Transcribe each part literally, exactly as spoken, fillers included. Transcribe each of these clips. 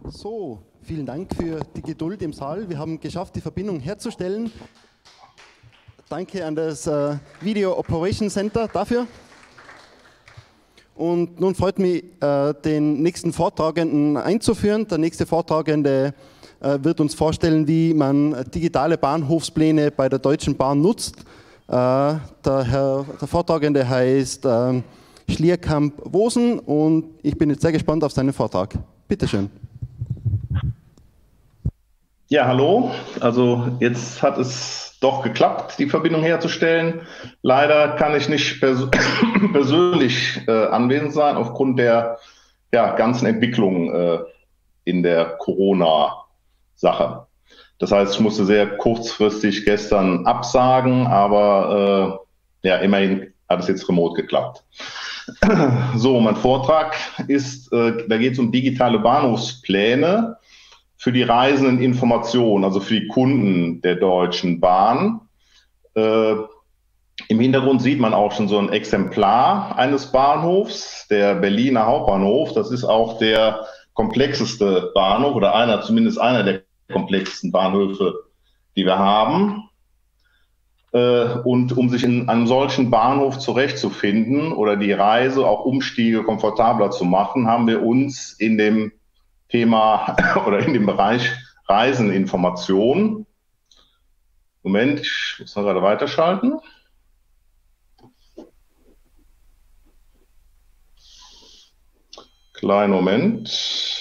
So, vielen Dank für die Geduld im Saal. Wir haben geschafft, die Verbindung herzustellen. Danke an das äh, Video Operation Center dafür. Und nun freut mich, äh, den nächsten Vortragenden einzuführen. Der nächste Vortragende äh, wird uns vorstellen, wie man digitale Bahnhofspläne bei der Deutschen Bahn nutzt. Äh, der, Herr, der Vortragende heißt äh, Schlierkamp-Wosen und ich bin jetzt sehr gespannt auf seinen Vortrag. Bitte schön. Ja, hallo. Also jetzt hat es doch geklappt, die Verbindung herzustellen. Leider kann ich nicht pers persönlich äh, anwesend sein aufgrund der ja, ganzen Entwicklung äh, in der Corona-Sache. Das heißt, ich musste sehr kurzfristig gestern absagen, aber äh, ja, immerhin hat es jetzt remote geklappt. So, mein Vortrag ist, äh, da geht es um digitale Bahnhofspläne für die reisenden Informationen, also für die Kunden der Deutschen Bahn. Äh, Im Hintergrund sieht man auch schon so ein Exemplar eines Bahnhofs, der Berliner Hauptbahnhof. Das ist auch der komplexeste Bahnhof oder einer, zumindest einer der komplexesten Bahnhöfe, die wir haben. Äh, und um sich in einem solchen Bahnhof zurechtzufinden oder die Reise, auch Umstiege komfortabler zu machen, haben wir uns in dem Thema oder in dem Bereich Reiseninformation. Moment, ich muss noch gerade weiterschalten. Kleinen Moment.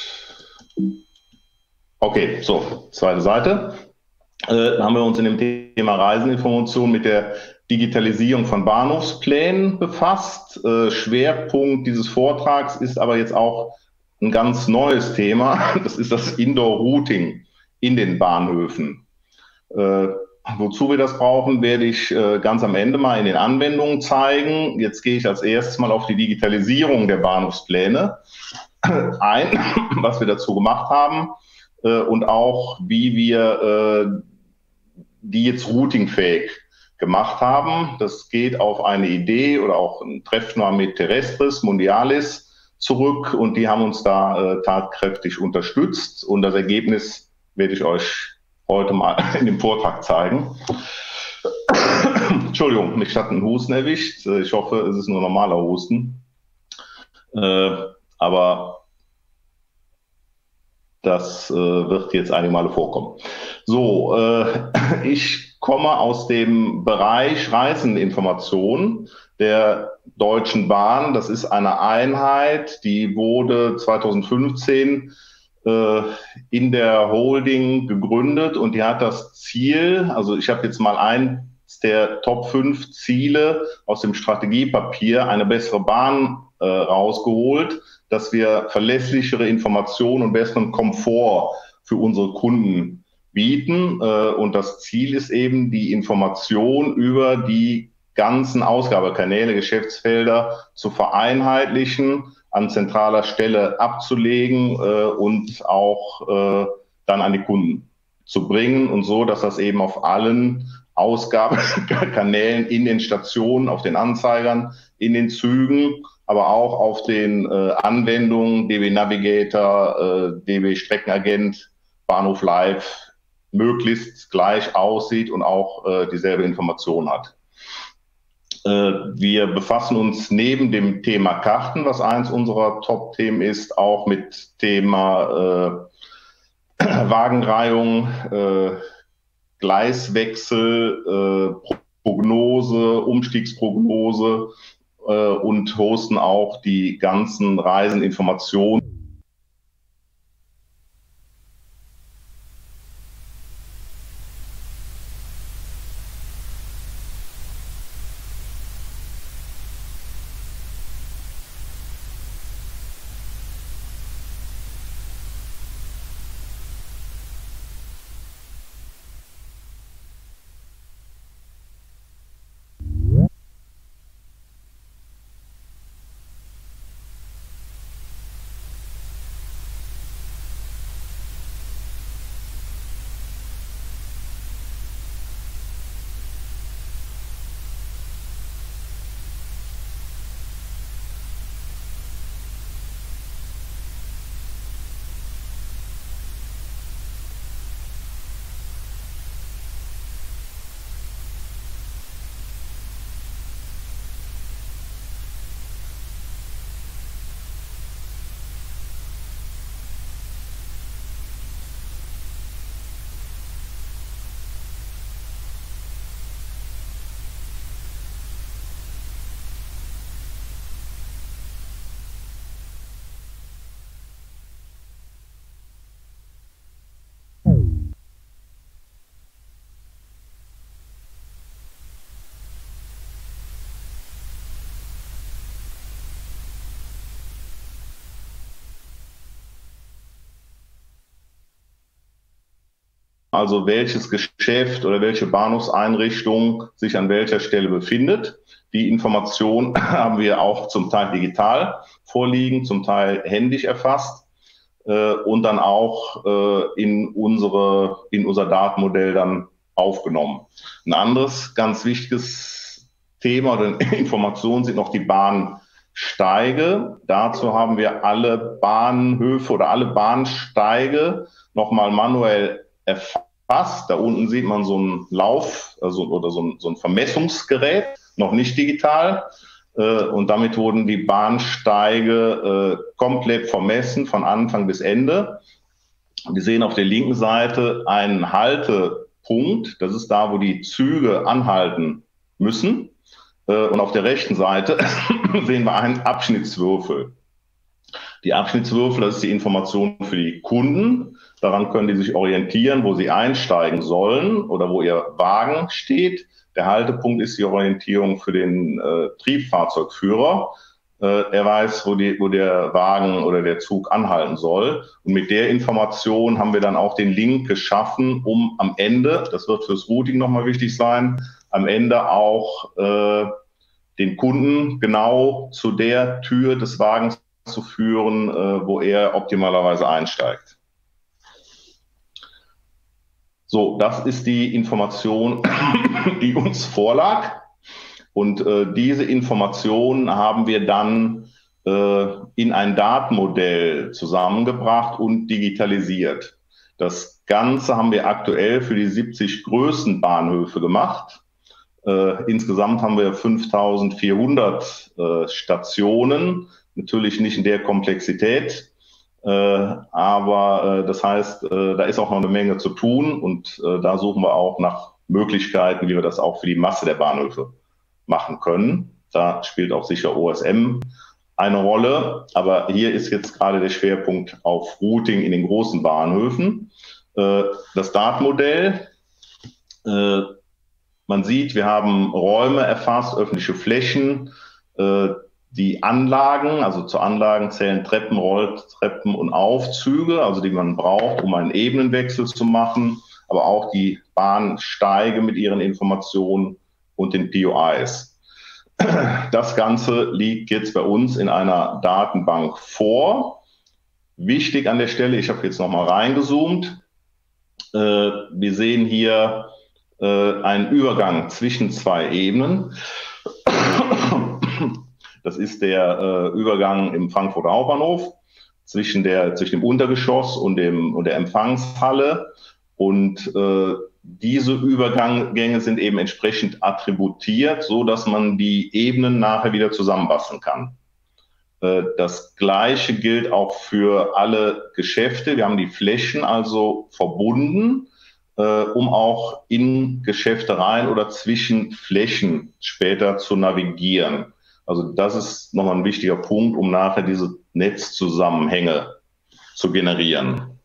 Okay, so, zweite Seite. Äh, haben wir uns in dem Thema Reiseninformation mit der Digitalisierung von Bahnhofsplänen befasst. Äh, Schwerpunkt dieses Vortrags ist aber jetzt auch ein ganz neues Thema, das ist das Indoor-Routing in den Bahnhöfen. Äh, wozu wir das brauchen, werde ich äh, ganz am Ende mal in den Anwendungen zeigen. Jetzt gehe ich als erstes mal auf die Digitalisierung der Bahnhofspläne ein, was wir dazu gemacht haben äh, und auch, wie wir äh, die jetzt routingfähig gemacht haben. Das geht auf eine Idee oder auch ein Treffen mit Terrestris Mundialis zurück und die haben uns da äh, tatkräftig unterstützt und das Ergebnis werde ich euch heute mal in dem Vortrag zeigen. Entschuldigung, mich hat ein Husten erwischt. Ich hoffe, es ist nur normaler Husten. Äh, aber das äh, wird jetzt einige Male vorkommen. So, äh, ich komme aus dem Bereich Reiseninformation der Deutschen Bahn. Das ist eine Einheit, die wurde zweitausendfünfzehn äh, in der Holding gegründet und die hat das Ziel, also ich habe jetzt mal eins der Top fünf Ziele aus dem Strategiepapier, eine bessere Bahn äh, rausgeholt, dass wir verlässlichere Informationen und besseren Komfort für unsere Kunden bieten. Äh, und das Ziel ist eben, die Information über die ganzen Ausgabekanäle, Geschäftsfelder zu vereinheitlichen, an zentraler Stelle abzulegen äh, und auch äh, dann an die Kunden zu bringen und so, dass das eben auf allen Ausgabekanälen in den Stationen, auf den Anzeigern, in den Zügen, aber auch auf den äh, Anwendungen D B Navigator, äh, D B Streckenagent, Bahnhof Live möglichst gleich aussieht und auch äh, dieselbe Information hat. Wir befassen uns neben dem Thema Karten, was eins unserer Top-Themen ist, auch mit Thema äh, Wagenreihung, äh, Gleiswechsel, äh, Prognose, Umstiegsprognose äh, und hosten auch die ganzen Reiseninformationen. also welches Geschäft oder welche Bahnhofseinrichtung sich an welcher Stelle befindet. Die Information haben wir auch zum Teil digital vorliegen, zum Teil händisch erfasst äh, und dann auch äh, in, unsere, in unser Datenmodell dann aufgenommen. Ein anderes ganz wichtiges Thema oder Information sind noch die Bahnsteige. Dazu haben wir alle Bahnhöfe oder alle Bahnsteige nochmal manuell erfasst. Da unten sieht man so einen Lauf also, oder so ein, so ein Vermessungsgerät, noch nicht digital. Und damit wurden die Bahnsteige komplett vermessen von Anfang bis Ende. Wir sehen auf der linken Seite einen Haltepunkt. Das ist da, wo die Züge anhalten müssen. Und auf der rechten Seite sehen wir einen Abschnittswürfel. Die Abschnittswürfel, das ist die Information für die Kunden. Daran können die sich orientieren, wo sie einsteigen sollen oder wo ihr Wagen steht. Der Haltepunkt ist die Orientierung für den äh, Triebfahrzeugführer. Äh, er weiß, wo, die, wo der Wagen oder der Zug anhalten soll. Und mit der Information haben wir dann auch den Link geschaffen, um am Ende, das wird fürs Routing nochmal wichtig sein, am Ende auch äh, den Kunden genau zu der Tür des Wagens zu führen, äh, wo er optimalerweise einsteigt. So, das ist die Information, die uns vorlag. Und äh, diese Information haben wir dann äh, in ein Datenmodell zusammengebracht und digitalisiert. Das Ganze haben wir aktuell für die siebzig größten Bahnhöfe gemacht. Äh, insgesamt haben wir fünftausendvierhundert äh, Stationen. Natürlich nicht in der Komplexität, äh, aber äh, das heißt, äh, da ist auch noch eine Menge zu tun und äh, da suchen wir auch nach Möglichkeiten, wie wir das auch für die Masse der Bahnhöfe machen können. Da spielt auch sicher O S M eine Rolle, aber hier ist jetzt gerade der Schwerpunkt auf Routing in den großen Bahnhöfen. Äh, das Datenmodell, äh, man sieht, wir haben Räume erfasst, öffentliche Flächen, äh, die Anlagen, also zu Anlagen zählen Treppen, Rolltreppen und Aufzüge, also die man braucht, um einen Ebenenwechsel zu machen, aber auch die Bahnsteige mit ihren Informationen und den P O Is. Das Ganze liegt jetzt bei uns in einer Datenbank vor. Wichtig an der Stelle, ich habe jetzt nochmal reingezoomt, äh, wir sehen hier äh, einen Übergang zwischen zwei Ebenen. Das ist der äh, Übergang im Frankfurter Hauptbahnhof zwischen, der, zwischen dem Untergeschoss und, dem, und der Empfangshalle. Und äh, diese Übergänge sind eben entsprechend attributiert, so dass man die Ebenen nachher wieder zusammenbasteln kann. Äh, das Gleiche gilt auch für alle Geschäfte. Wir haben die Flächen also verbunden, äh, um auch in Geschäfte rein oder zwischen Flächen später zu navigieren. Also das ist nochmal ein wichtiger Punkt, um nachher diese Netzzusammenhänge zu generieren.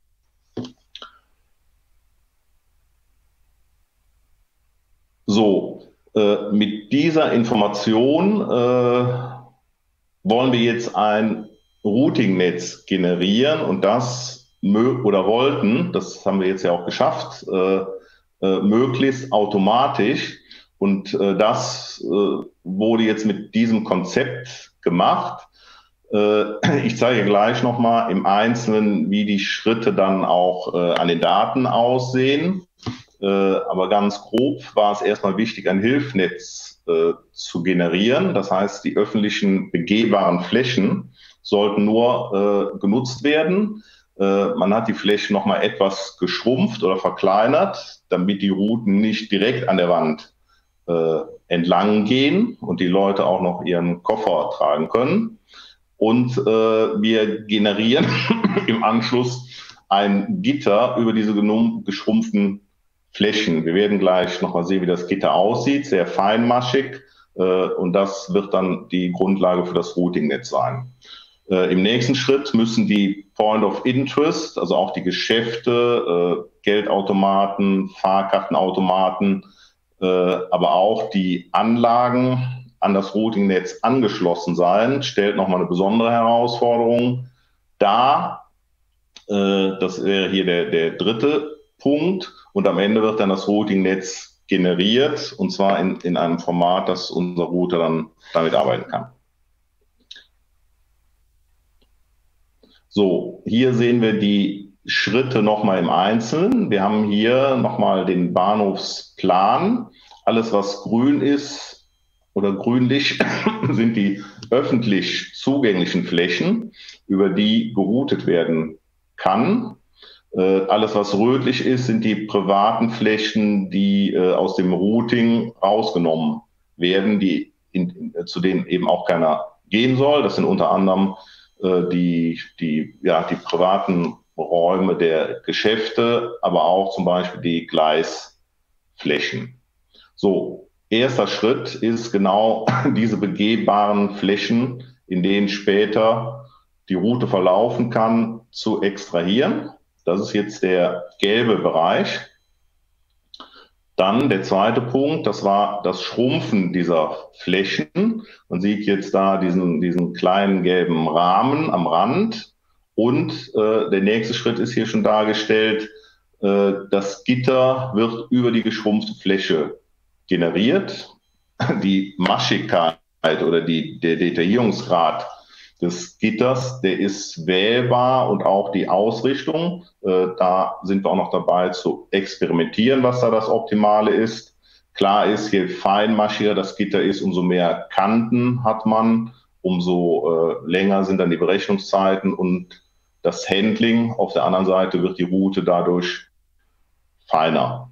So, äh, mit dieser Information äh, wollen wir jetzt ein Routing-Netz generieren und das oder wollten, das haben wir jetzt ja auch geschafft, äh, äh, möglichst automatisch. Und äh, das äh, wurde jetzt mit diesem Konzept gemacht. Äh, ich zeige gleich nochmal im Einzelnen, wie die Schritte dann auch äh, an den Daten aussehen. Äh, aber ganz grob war es erstmal wichtig, ein Hilfsnetz äh, zu generieren. Das heißt, die öffentlichen begehbaren Flächen sollten nur äh, genutzt werden. Äh, man hat die Flächen nochmal etwas geschrumpft oder verkleinert, damit die Routen nicht direkt an der Wand Äh, entlang gehen und die Leute auch noch ihren Koffer tragen können. Und äh, wir generieren im Anschluss ein Gitter über diese geschrumpften Flächen. Wir werden gleich nochmal sehen, wie das Gitter aussieht, sehr feinmaschig. Äh, und das wird dann die Grundlage für das Routing-Netz sein. Äh, Im nächsten Schritt müssen die Point of Interest, also auch die Geschäfte, äh, Geldautomaten, Fahrkartenautomaten, Äh, aber auch die Anlagen an das Routing-Netz angeschlossen sein, stellt nochmal eine besondere Herausforderung dar. Äh, das wäre hier der, der dritte Punkt und am Ende wird dann das Routing-Netz generiert und zwar in, in einem Format, dass unser Router dann damit arbeiten kann. So, hier sehen wir die Schritte nochmal im Einzelnen. Wir haben hier nochmal den Bahnhofsplan. Alles, was grün ist oder grünlich, sind die öffentlich zugänglichen Flächen, über die geroutet werden kann. Äh, alles, was rötlich ist, sind die privaten Flächen, die äh, aus dem Routing rausgenommen werden, die in, zu denen eben auch keiner gehen soll. Das sind unter anderem äh, die, die, ja, die privaten Räume der Geschäfte, aber auch zum Beispiel die Gleisflächen. So, erster Schritt ist genau diese begehbaren Flächen, in denen später die Route verlaufen kann, zu extrahieren. Das ist jetzt der gelbe Bereich. Dann der zweite Punkt, das war das Schrumpfen dieser Flächen. Man sieht jetzt da diesen, diesen kleinen gelben Rahmen am Rand. Und äh, der nächste Schritt ist hier schon dargestellt. Äh, das Gitter wird über die geschrumpfte Fläche generiert. Die Maschigkeit oder die, der Detaillierungsgrad des Gitters, der ist wählbar und auch die Ausrichtung. Äh, da sind wir auch noch dabei zu experimentieren, was da das Optimale ist. Klar ist, je feinmaschiger das Gitter ist, umso mehr Kanten hat man, umso äh, länger sind dann die Berechnungszeiten und das Handling auf der anderen Seite wird die Route dadurch feiner.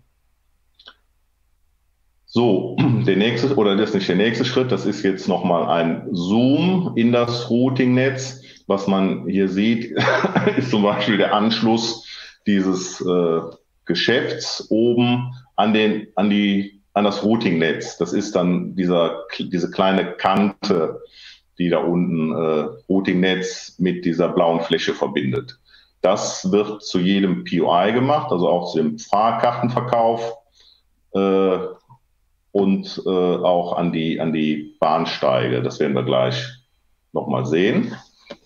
So, der nächste, oder das ist nicht der nächste Schritt, das ist jetzt nochmal ein Zoom in das Routing-Netz. Was man hier sieht, ist zum Beispiel der Anschluss dieses äh, Geschäfts oben an, den, an, die, an das Routing-Netz. Das ist dann dieser, diese kleine Kante, die da unten äh, Routing-Netz mit dieser blauen Fläche verbindet. Das wird zu jedem P O I gemacht, also auch zu dem Fahrkartenverkauf. Äh, und äh, auch an die, an die Bahnsteige. Das werden wir gleich nochmal sehen.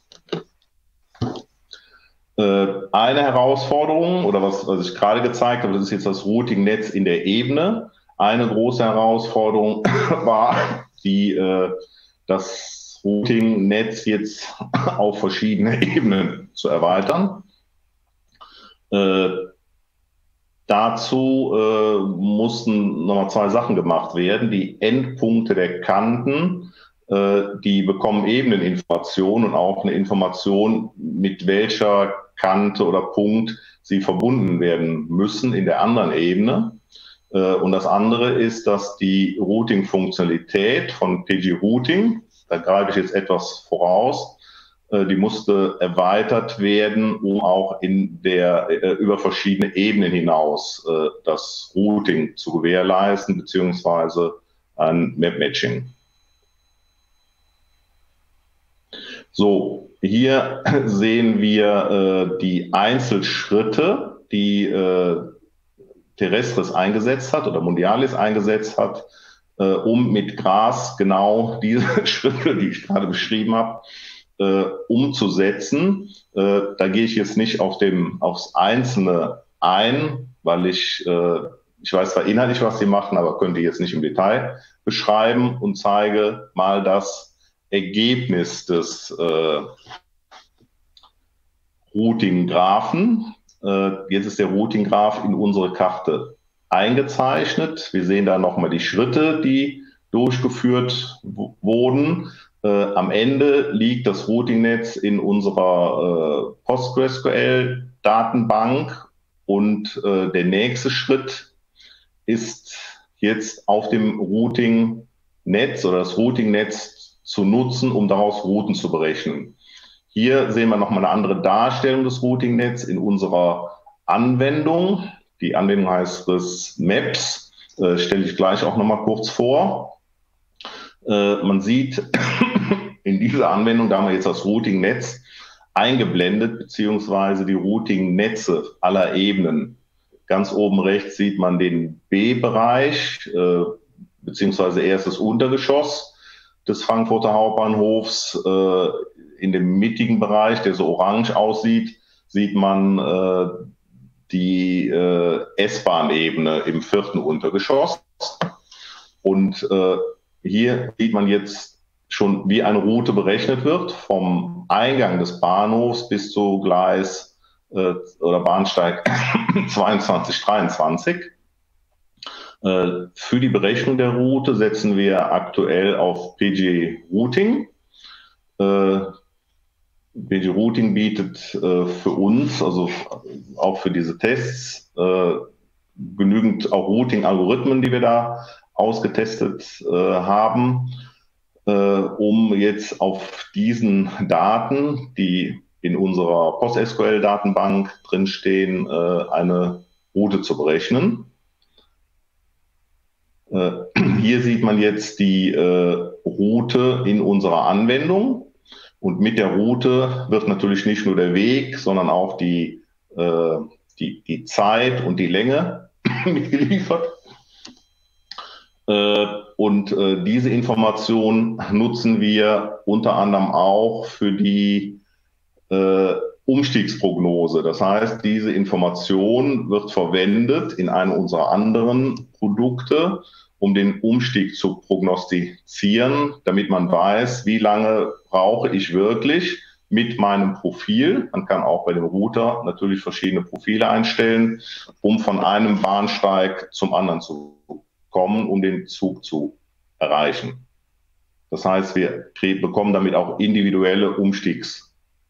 Äh, eine Herausforderung, oder was, was ich gerade gezeigt habe, das ist jetzt das Routing-Netz in der Ebene. Eine große Herausforderung war, die, äh, das Routing-Netz jetzt auf verschiedene Ebenen zu erweitern. Äh, Dazu äh, mussten nochmal zwei Sachen gemacht werden. Die Endpunkte der Kanten, äh, die bekommen Ebeneninformationen und auch eine Information, mit welcher Kante oder Punkt sie verbunden werden müssen in der anderen Ebene. Äh, und das andere ist, dass die Routing-Funktionalität von P G Routing, da greife ich jetzt etwas voraus, die musste erweitert werden, um auch in der, äh, über verschiedene Ebenen hinaus äh, das Routing zu gewährleisten, beziehungsweise ein Map-Matching. So, hier sehen wir äh, die Einzelschritte, die äh, Terrestris eingesetzt hat oder Mondialis eingesetzt hat, äh, um mit Gras genau diese Schritte, die ich gerade beschrieben habe, Äh, umzusetzen. Äh, da gehe ich jetzt nicht auf dem, aufs Einzelne ein, weil ich, äh, ich weiß zwar inhaltlich, was sie machen, aber könnte jetzt nicht im Detail beschreiben und zeige mal das Ergebnis des äh, Routing-Graphen. Äh, jetzt ist der Routing-Graph in unsere Karte eingezeichnet. Wir sehen da nochmal die Schritte, die durchgeführt wurden. Äh, am Ende liegt das Routing-Netz in unserer äh, PostgreSQL-Datenbank und äh, der nächste Schritt ist jetzt auf dem Routing-Netz oder das Routing-Netz zu nutzen, um daraus Routen zu berechnen. Hier sehen wir nochmal eine andere Darstellung des Routing-Netz in unserer Anwendung. Die Anwendung heißt das Maps, äh, stelle ich gleich auch nochmal kurz vor. Äh, man sieht in dieser Anwendung, da haben wir jetzt das Routing-Netz eingeblendet, beziehungsweise die Routing-Netze aller Ebenen. Ganz oben rechts sieht man den B-Bereich, äh, beziehungsweise erst das Untergeschoss des Frankfurter Hauptbahnhofs. Äh, in dem mittigen Bereich, der so orange aussieht, sieht man äh, die äh, S-Bahn-Ebene im vierten Untergeschoss. Und äh, hier sieht man jetzt schon, wie eine Route berechnet wird, vom Eingang des Bahnhofs bis zu Gleis äh, oder Bahnsteig zweiundzwanzig, dreiundzwanzig. Äh, für die Berechnung der Route setzen wir aktuell auf P G Routing. Äh, P G Routing bietet äh, für uns, also auch für diese Tests, äh, genügend auch Routing-Algorithmen, die wir da ausgetestet äh, haben, äh, um jetzt auf diesen Daten, die in unserer PostSQL-Datenbank drinstehen, äh, eine Route zu berechnen. Äh, hier sieht man jetzt die äh, Route in unserer Anwendung. Und mit der Route wird natürlich nicht nur der Weg, sondern auch die, äh, die, die Zeit und die Länge mitgeliefert. Äh, und äh, diese Information nutzen wir unter anderem auch für die äh, Umstiegsprognose. Das heißt, diese Information wird verwendet in einem unserer anderen Produkte, um den Umstieg zu prognostizieren, damit man weiß, wie lange brauche ich wirklich mit meinem Profil. Man kann auch bei dem Router natürlich verschiedene Profile einstellen, um von einem Bahnsteig zum anderen zu kommen, um den Zug zu erreichen. Das heißt, wir bekommen damit auch individuelle Umstiegszeiten.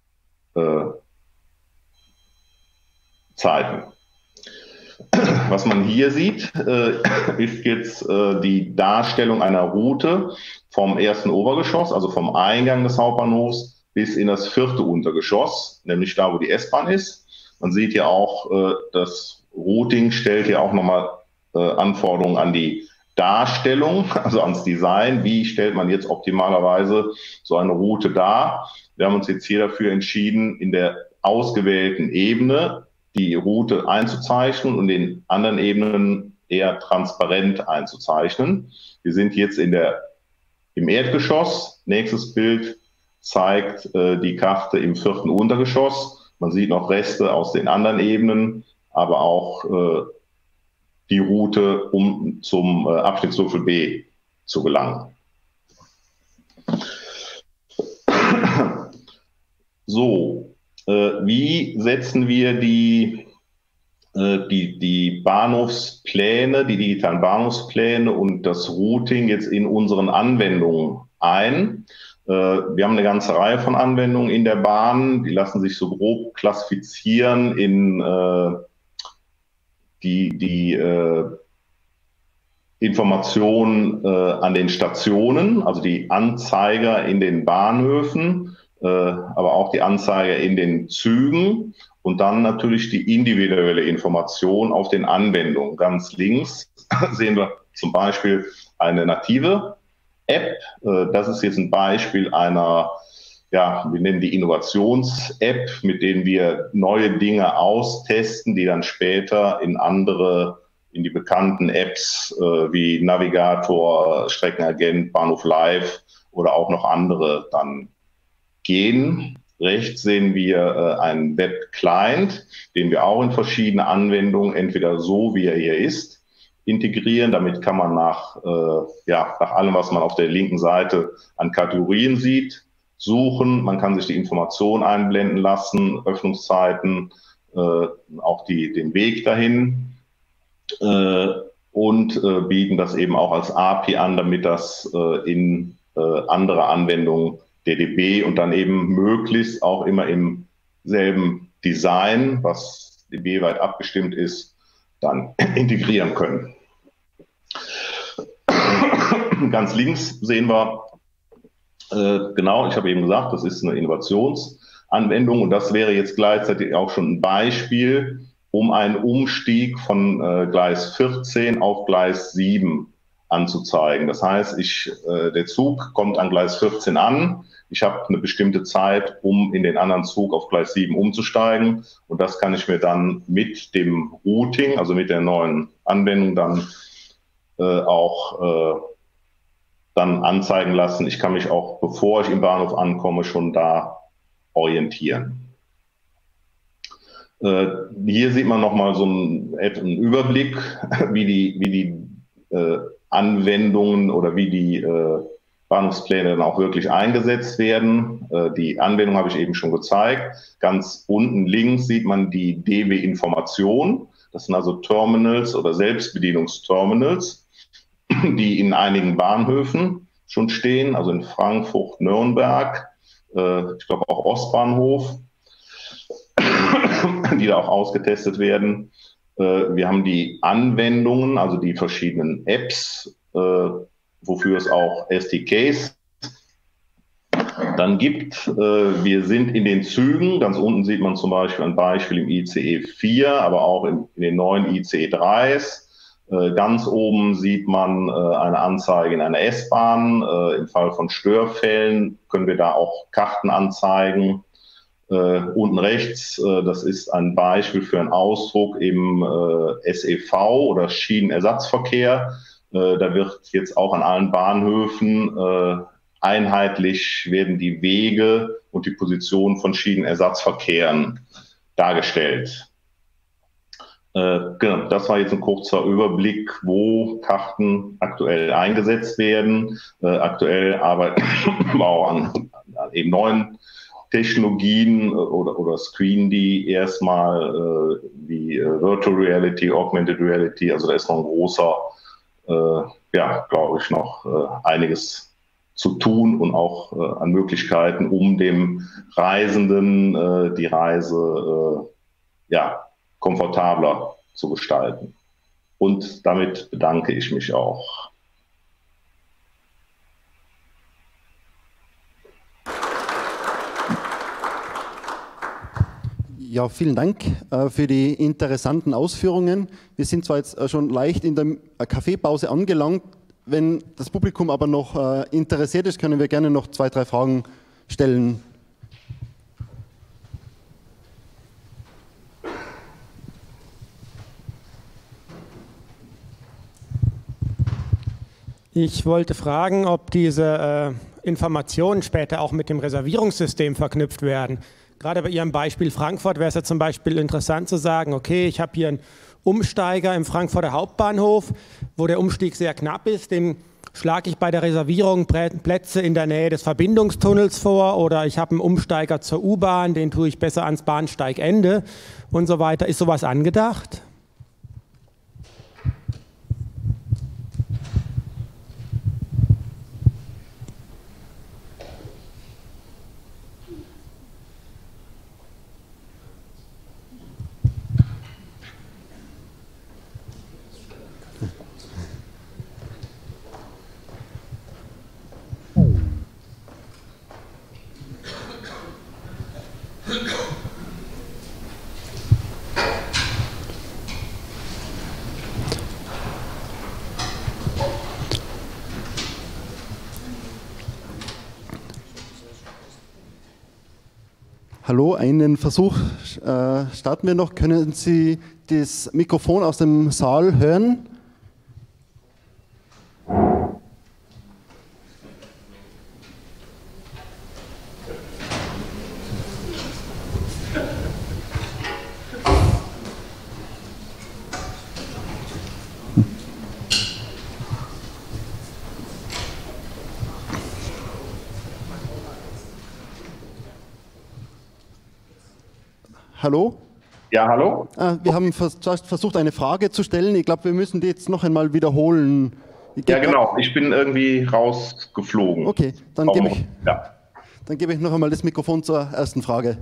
Was man hier sieht, äh, ist jetzt äh, die Darstellung einer Route vom ersten Obergeschoss, also vom Eingang des Hauptbahnhofs, bis in das vierte Untergeschoss, nämlich da, wo die S-Bahn ist. Man sieht ja auch, äh, das Routing stellt ja auch nochmal äh, Anforderungen an die Darstellung, also ans Design. Wie stellt man jetzt optimalerweise so eine Route dar? Wir haben uns jetzt hier dafür entschieden, in der ausgewählten Ebene die Route einzuzeichnen und in anderen Ebenen eher transparent einzuzeichnen. Wir sind jetzt in der, im Erdgeschoss. Nächstes Bild zeigt äh, die Karte im vierten Untergeschoss. Man sieht noch Reste aus den anderen Ebenen, aber auch äh, die Route, um zum äh, Abschnittswürfel B zu gelangen. So, äh, wie setzen wir die, äh, die, die Bahnhofspläne, die digitalen Bahnhofspläne und das Routing jetzt in unseren Anwendungen ein? Äh, wir haben eine ganze Reihe von Anwendungen in der Bahn, die lassen sich so grob klassifizieren in äh, die, die äh, Informationen äh, an den Stationen, also die Anzeiger in den Bahnhöfen, äh, aber auch die Anzeiger in den Zügen und dann natürlich die individuelle Information auf den Anwendungen. Ganz links sehen wir zum Beispiel eine native App. Äh, das ist jetzt ein Beispiel einer, ja, wir nennen die Innovations-App, mit denen wir neue Dinge austesten, die dann später in andere, in die bekannten Apps äh, wie Navigator, Streckenagent, Bahnhof Live oder auch noch andere dann gehen. Rechts sehen wir äh, einen Web-Client, den wir auch in verschiedene Anwendungen, entweder so wie er hier ist, integrieren. Damit kann man nach, äh, ja, nach allem, was man auf der linken Seite an Kategorien sieht, suchen. Man kann sich die Informationen einblenden lassen, Öffnungszeiten, äh, auch die, den Weg dahin äh, und äh, bieten das eben auch als A P I an, damit das äh, in äh, andere Anwendungen D D B und dann eben möglichst auch immer im selben Design, was D B-weit abgestimmt ist, dann integrieren können. Ganz links sehen wir, äh, genau, ich habe eben gesagt, das ist eine Innovationsanwendung und das wäre jetzt gleichzeitig auch schon ein Beispiel, um einen Umstieg von äh, Gleis vierzehn auf Gleis sieben anzuzeigen. Das heißt, ich, äh, der Zug kommt an Gleis vierzehn an, ich habe eine bestimmte Zeit, um in den anderen Zug auf Gleis sieben umzusteigen und das kann ich mir dann mit dem Routing, also mit der neuen Anwendung dann äh, auch äh, dann anzeigen lassen. Ich kann mich auch, bevor ich im Bahnhof ankomme, schon da orientieren. Äh, hier sieht man nochmal so einen, einen Überblick, wie die, wie die äh, Anwendungen oder wie die äh, Bahnhofspläne dann auch wirklich eingesetzt werden. Äh, die Anwendung habe ich eben schon gezeigt. Ganz unten links sieht man die D W-Information. Das sind also Terminals oder Selbstbedienungsterminals, die in einigen Bahnhöfen schon stehen, also in Frankfurt, Nürnberg, äh, ich glaube auch Ostbahnhof, die da auch ausgetestet werden. Äh, wir haben die Anwendungen, also die verschiedenen Apps, äh, wofür es auch S D Ks dann gibt. Äh, wir sind in den Zügen, ganz unten sieht man zum Beispiel ein Beispiel im I C E vier, aber auch in, in den neuen I C E dreis. Äh, ganz oben sieht man äh, eine Anzeige in einer S-Bahn. Äh, Im Fall von Störfällen können wir da auch Karten anzeigen. Äh, unten rechts, äh, das ist ein Beispiel für einen Ausdruck im äh, S E V oder Schienenersatzverkehr. Äh, da wird jetzt auch an allen Bahnhöfen äh, einheitlich werden die Wege und die Position von Schienenersatzverkehren dargestellt. Äh, genau, das war jetzt ein kurzer Überblick, wo Karten aktuell eingesetzt werden. Äh, aktuell arbeiten wir auch an, an eben neuen Technologien oder, oder screenen die erstmal äh, wie äh, Virtual Reality, Augmented Reality. Also da ist noch ein großer, äh, ja, glaube ich, noch äh, einiges zu tun und auch äh, an Möglichkeiten, um dem Reisenden äh, die Reise äh, ja, komfortabler zu gestalten. Und damit bedanke ich mich auch. Ja, vielen Dank äh, für die interessanten Ausführungen. Wir sind zwar jetzt äh, schon leicht in der Kaffeepause angelangt. Wenn das Publikum aber noch äh, interessiert ist, können wir gerne noch zwei, drei Fragen stellen. Ich wollte fragen, ob diese äh, Informationen später auch mit dem Reservierungssystem verknüpft werden. Gerade bei Ihrem Beispiel Frankfurt wäre es ja zum Beispiel interessant zu sagen, okay, ich habe hier einen Umsteiger im Frankfurter Hauptbahnhof, wo der Umstieg sehr knapp ist, dem schlage ich bei der Reservierung Plätze in der Nähe des Verbindungstunnels vor, oder ich habe einen Umsteiger zur U-Bahn, den tue ich besser ans Bahnsteigende und so weiter. Ist sowas angedacht? Hallo, einen Versuch äh, starten wir noch. Können Sie das Mikrofon aus dem Saal hören? Hallo? Ja, hallo? Ah, wir haben vers versucht, eine Frage zu stellen. Ich glaube, wir müssen die jetzt noch einmal wiederholen. Ja, genau. Ich bin irgendwie rausgeflogen. Okay, dann gebe ich, ja. dann gebe ich noch einmal das Mikrofon zur ersten Frage.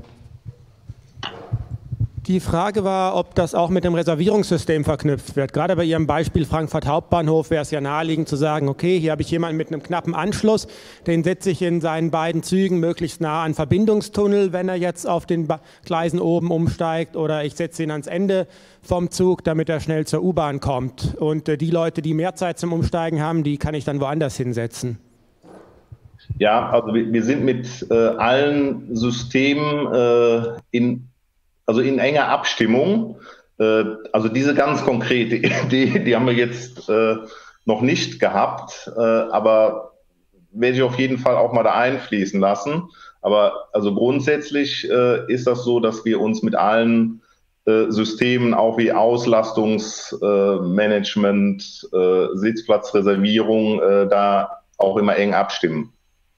Die Frage war, ob das auch mit dem Reservierungssystem verknüpft wird. Gerade bei Ihrem Beispiel Frankfurt Hauptbahnhof wäre es ja naheliegend zu sagen, okay, hier habe ich jemanden mit einem knappen Anschluss, den setze ich in seinen beiden Zügen möglichst nah an Verbindungstunnel, wenn er jetzt auf den Gleisen oben umsteigt, oder ich setze ihn ans Ende vom Zug, damit er schnell zur U-Bahn kommt. Und äh, die Leute, die mehr Zeit zum Umsteigen haben, die kann ich dann woanders hinsetzen. Ja, also wir, wir sind mit äh, allen Systemen äh, in Also in enger Abstimmung. Äh, also diese ganz konkrete Idee, die haben wir jetzt äh, noch nicht gehabt, äh, aber werde ich auf jeden Fall auch mal da einfließen lassen. Aber also grundsätzlich äh, ist das so, dass wir uns mit allen äh, Systemen auch wie Auslastungsmanagement, äh, äh, Sitzplatzreservierung äh, da auch immer eng abstimmen.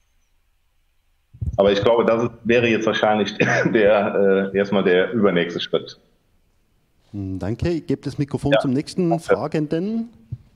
Aber ich glaube, das wäre jetzt wahrscheinlich der, äh, erstmal der übernächste Schritt. Danke. Ich gebe das Mikrofon ja. zum nächsten Fragenden.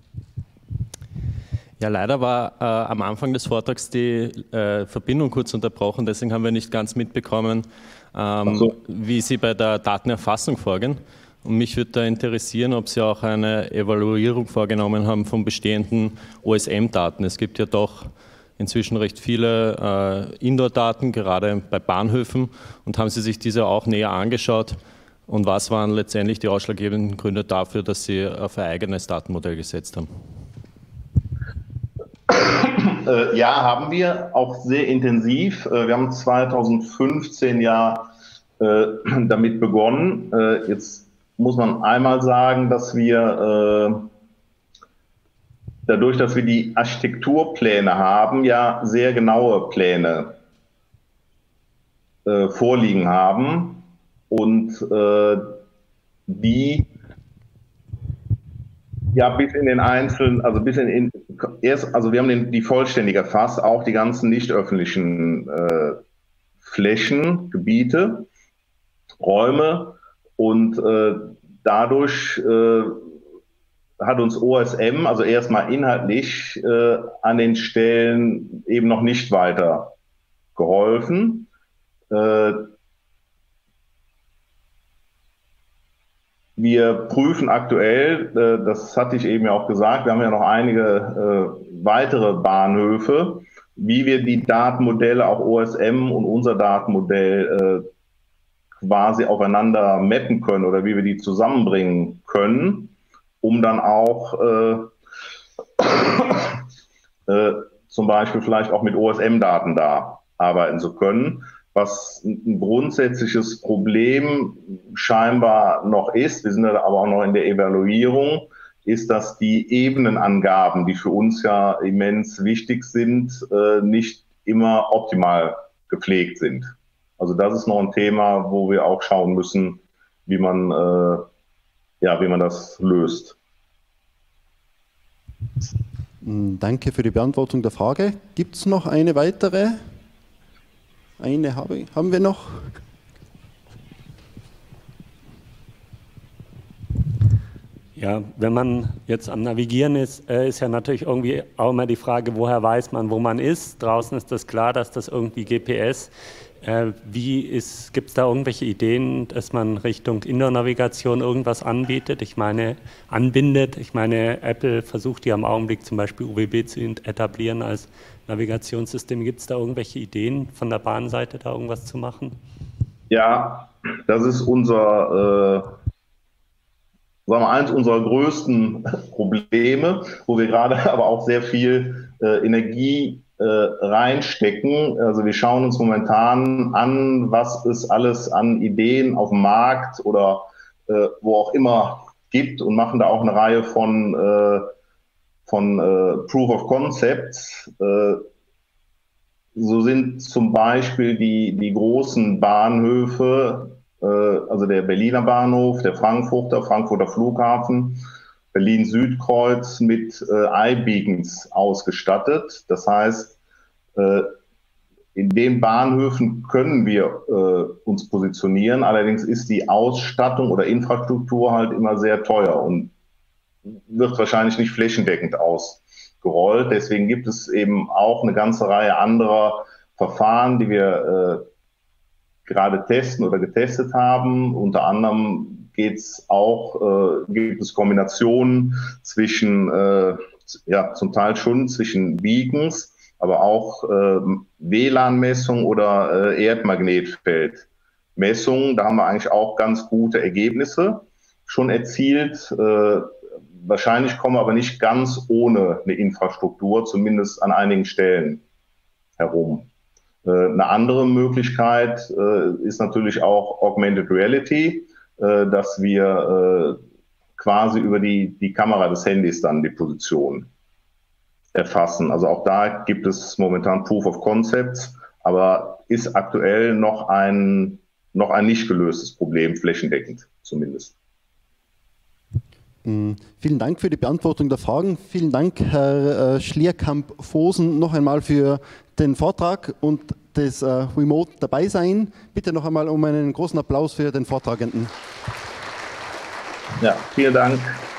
Ja, leider war äh, am Anfang des Vortrags die äh, Verbindung kurz unterbrochen, deswegen haben wir nicht ganz mitbekommen, ähm, so. wie Sie bei der Datenerfassung vorgehen. Und mich würde da interessieren, ob Sie auch eine Evaluierung vorgenommen haben von bestehenden O S M-Daten. Es gibt ja doch inzwischen recht viele äh, Indoor-Daten, gerade bei Bahnhöfen. Und haben Sie sich diese auch näher angeschaut? Und was waren letztendlich die ausschlaggebenden Gründe dafür, dass Sie auf ein eigenes Datenmodell gesetzt haben? Äh, ja, haben wir auch sehr intensiv. Äh, wir haben zweitausendfünfzehn ja äh, damit begonnen. Äh, jetzt muss man einmal sagen, dass wir äh, dadurch, dass wir die Architekturpläne haben, ja sehr genaue Pläne äh, vorliegen haben und äh, die ja bis in den einzelnen, also bis in, in erst, also wir haben den, die vollständig erfasst, auch die ganzen nicht öffentlichen äh, Flächen, Gebiete, Räume und äh, dadurch äh, hat uns O S M, also erstmal inhaltlich äh, an den Stellen eben noch nicht weiter geholfen. Äh, Wir prüfen aktuell, äh, das hatte ich eben ja auch gesagt, wir haben ja noch einige äh, weitere Bahnhöfe, wie wir die Datenmodelle, auch O S M und unser Datenmodell äh, quasi aufeinander mappen können oder wie wir die zusammenbringen können, um dann auch äh, äh, zum Beispiel vielleicht auch mit O S M-Daten da arbeiten zu können. Was ein grundsätzliches Problem scheinbar noch ist, wir sind aber auch noch in der Evaluierung, ist, dass die Ebenenangaben, die für uns ja immens wichtig sind, nicht immer optimal gepflegt sind. Also das ist noch ein Thema, wo wir auch schauen müssen, wie man, ja, wie man das löst. Danke für die Beantwortung der Frage. Gibt es noch eine weitere? Eine habe, haben wir noch. Ja, wenn man jetzt am Navigieren ist, äh, ist ja natürlich irgendwie auch immer die Frage, woher weiß man, wo man ist. Draußen ist das klar, dass das irgendwie G P S. Äh, wie ist, gibt es da irgendwelche Ideen, dass man Richtung Indoor-Navigation irgendwas anbietet? Ich meine, anbindet. Ich meine, Apple versucht ja im Augenblick zum Beispiel U W B zu etablieren als Navigationssystem. Gibt es da irgendwelche Ideen von der Bahnseite, da irgendwas zu machen? Ja, das ist unser, äh, sagen wir, eins unserer größten Probleme, wo wir gerade aber auch sehr viel äh, Energie äh, reinstecken. Also wir schauen uns momentan an, was es alles an Ideen auf dem Markt oder äh, wo auch immer gibt und machen da auch eine Reihe von äh, von äh, Proof of Concepts. Äh, so sind zum Beispiel die, die großen Bahnhöfe, äh, also der Berliner Bahnhof, der Frankfurter, Frankfurter Flughafen, Berlin-Südkreuz mit äh, iBeacons ausgestattet. Das heißt, äh, in den Bahnhöfen können wir äh, uns positionieren, allerdings ist die Ausstattung oder Infrastruktur halt immer sehr teuer und wird wahrscheinlich nicht flächendeckend ausgerollt. Deswegen gibt es eben auch eine ganze Reihe anderer Verfahren, die wir äh, gerade testen oder getestet haben. Unter anderem geht es auch, äh, gibt es Kombinationen zwischen, äh, ja, zum Teil schon zwischen Beacons, aber auch äh, W L A N-Messung oder äh, Erdmagnetfeldmessungen. Da haben wir eigentlich auch ganz gute Ergebnisse schon erzielt. Äh, Wahrscheinlich kommen wir aber nicht ganz ohne eine Infrastruktur, zumindest an einigen Stellen herum. Äh, eine andere Möglichkeit äh, ist natürlich auch Augmented Reality, äh, dass wir äh, quasi über die, die Kamera des Handys dann die Position erfassen. Also auch da gibt es momentan Proof of Concepts, aber ist aktuell noch ein noch ein nicht gelöstes Problem, flächendeckend zumindest. Vielen Dank für die Beantwortung der Fragen. Vielen Dank, Herr Schlierkamp-Vosen, noch einmal für den Vortrag und das äh, Remote dabei sein. Bitte noch einmal um einen großen Applaus für den Vortragenden. Ja, vielen Dank.